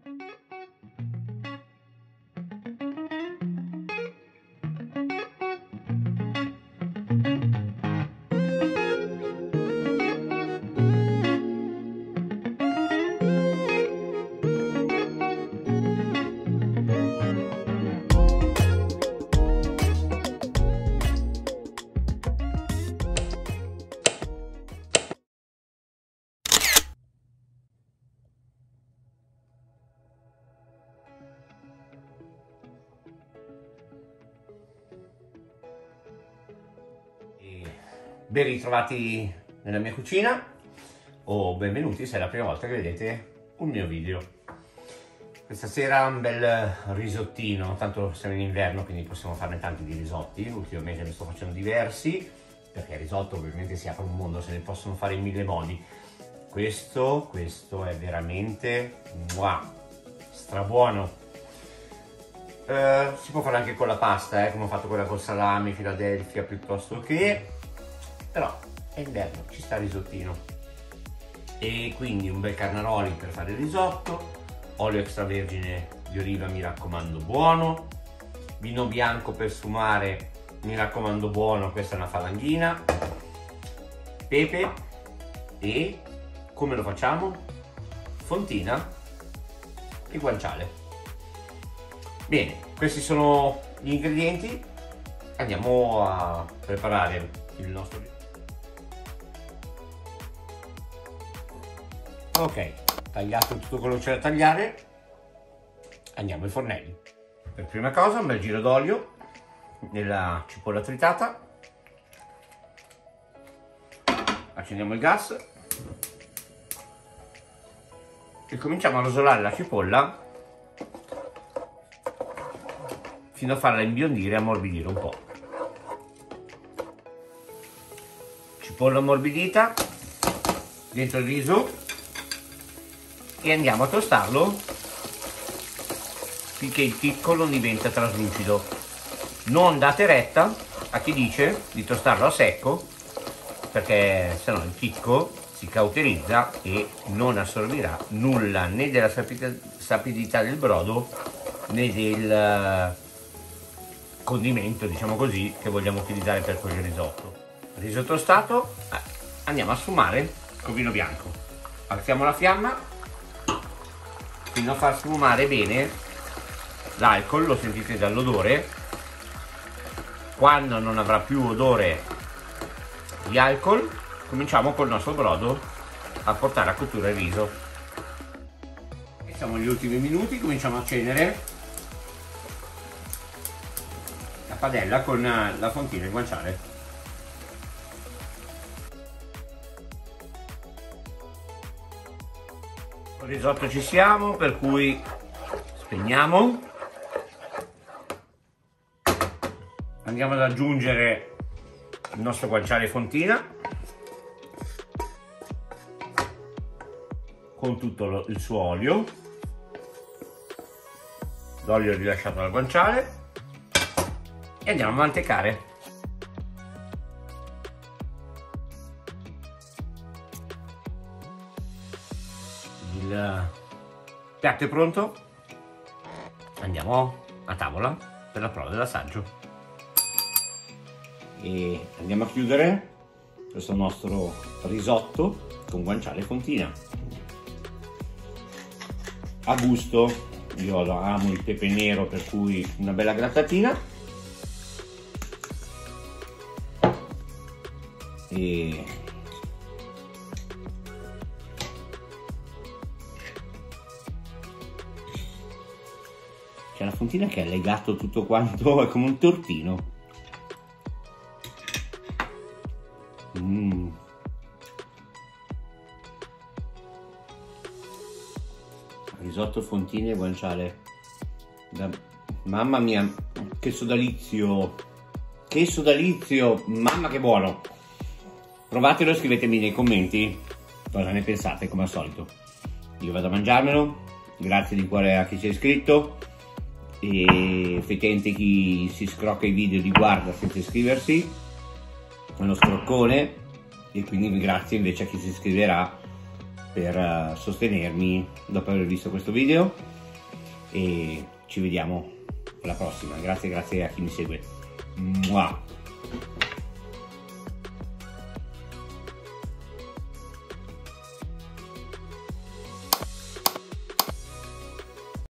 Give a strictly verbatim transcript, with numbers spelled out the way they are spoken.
Ben ritrovati nella mia cucina o benvenuti se è la prima volta che vedete un mio video. Questa sera un bel risottino, tanto siamo in inverno quindi possiamo farne tanti di risotti. Ultimamente ne sto facendo diversi perché il risotto ovviamente si apre un mondo, se ne possono fare in mille modi. Questo, questo è veramente wow, strabuono. Eh, si può fare anche con la pasta, eh, come ho fatto quella col salami, Philadelphia piuttosto che... però è inverno, ci sta il risottino. E quindi un bel carnaroli per fare il risotto, olio extravergine di oliva, mi raccomando buono, vino bianco per sfumare, mi raccomando buono, questa è una falanghina, pepe e come lo facciamo? Fontina e guanciale. Bene, questi sono gli ingredienti, andiamo a preparare il nostro risotto. Ok, tagliato tutto quello che c'è da tagliare, andiamo ai fornelli. Per prima cosa un bel giro d'olio nella cipolla tritata, accendiamo il gas e cominciamo a rosolare la cipolla fino a farla imbiondire e ammorbidire un po'. Cipolla ammorbidita dentro il riso e andiamo a tostarlo finché il chicco non diventa traslucido. Non date retta a chi dice di tostarlo a secco perché sennò il chicco si cauterizza e non assorbirà nulla né della sapidità del brodo né del condimento, diciamo così, che vogliamo utilizzare per quel risotto. Riso tostato, eh, andiamo a sfumare con vino bianco. Alziamo la fiamma fino a far sfumare bene l'alcol, lo sentite dall'odore. Quando non avrà più odore di alcol, cominciamo col nostro brodo a portare a cottura il riso. E siamo agli ultimi minuti, cominciamo a accendere la padella con la fontina e il guanciale. Con il risotto ci siamo, per cui spegniamo. Andiamo ad aggiungere il nostro guanciale e fontina con tutto lo, il suo olio, l'olio rilasciato dal guanciale, e andiamo a mantecare. Il piatto è pronto, andiamo a tavola per la prova dell'assaggio e andiamo a chiudere questo nostro risotto con guanciale e fontina a gusto. Io amo il pepe nero, per cui una bella grattatina e c'è la fontina che è legato tutto quanto, è come un tortino. Mm. Risotto, fontine e guanciale. Da... mamma mia, che sodalizio, che sodalizio, mamma che buono. Provatelo e scrivetemi nei commenti cosa ne pensate, come al solito. Io vado a mangiarmelo, grazie di cuore a chi si è iscritto e effettivamente chi si scrocca i video li guarda senza iscriversi è uno scroccone, e quindi grazie invece a chi si iscriverà per sostenermi dopo aver visto questo video. e ci vediamo alla prossima. Grazie, grazie a chi mi segue. Mua.